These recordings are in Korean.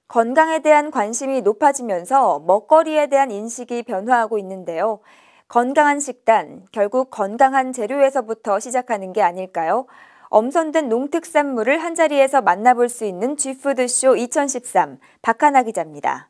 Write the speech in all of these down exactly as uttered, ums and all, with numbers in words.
건강에 대한 관심이 높아지면서 먹거리에 대한 인식이 변화하고 있는데요. 건강한 식단, 결국 건강한 재료에서부터 시작하는 게 아닐까요? 엄선된 농특산물을 한자리에서 만나볼 수 있는 쥐푸드쇼 이천십삼, 박하나 기자입니다.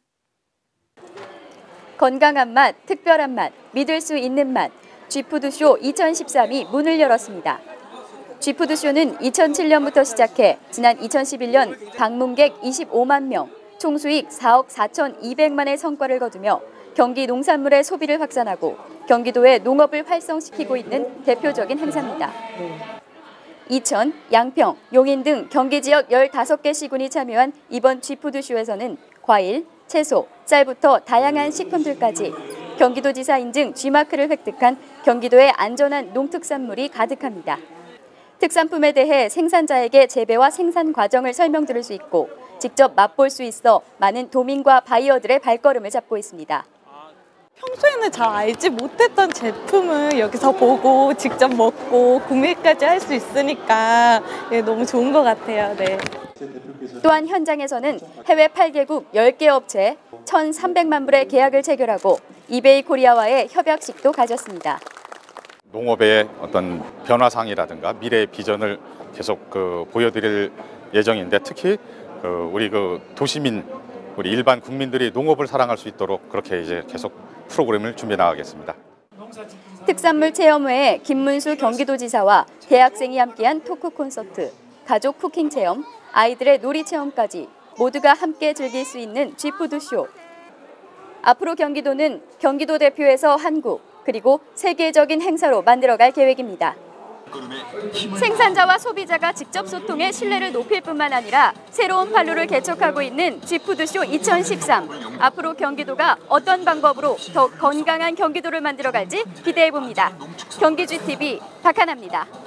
건강한 맛, 특별한 맛, 믿을 수 있는 맛, 쥐푸드쇼 이천십삼이 문을 열었습니다. 쥐푸드쇼는 이천칠 년부터 시작해 지난 이천십일 년 방문객 이십오만 명, 총수익 사억 사천이백만의 성과를 거두며 경기 농산물의 소비를 확산하고 경기도의 농업을 활성시키고 있는 대표적인 행사입니다. 이천, 양평, 용인 등 경기 지역 열다섯 개 시군이 참여한 이번 쥐푸드쇼에서는 과일, 채소, 쌀부터 다양한 식품들까지 경기도지사 인증 쥐마크를 획득한 경기도의 안전한 농특산물이 가득합니다. 특산품에 대해 생산자에게 재배와 생산 과정을 설명드릴 수 있고 직접 맛볼 수 있어 많은 도민과 바이어들의 발걸음을 잡고 있습니다. 평소에는 잘 알지 못했던 제품을 여기서 보고 직접 먹고 구매까지 할 수 있으니까 네, 너무 좋은 것 같아요. 네. 또한 현장에서는 해외 팔 개국 열 개 업체 천삼백만 불의 계약을 체결하고 이베이 코리아와의 협약식도 가졌습니다. 농업의 어떤 변화상이라든가 미래의 비전을 계속 그 보여드릴 예정인데 특히 그 우리 그 도시민 우리 일반 국민들이 농업을 사랑할 수 있도록 그렇게 이제 계속 프로그램을 준비해 나가겠습니다. 특산물 체험회에 김문수 경기도지사와 대학생이 함께한 토크 콘서트, 가족 쿠킹 체험, 아이들의 놀이 체험까지 모두가 함께 즐길 수 있는 쥐푸드쇼. 앞으로 경기도는 경기도 대표에서 한국, 그리고 세계적인 행사로 만들어갈 계획입니다. 생산자와 소비자가 직접 소통해 신뢰를 높일 뿐만 아니라 새로운 판로를 개척하고 있는 쥐푸드쇼 이천십삼. 앞으로 경기도가 어떤 방법으로 더 건강한 경기도를 만들어갈지 기대해봅니다. 경기쥐티비 박하나입니다.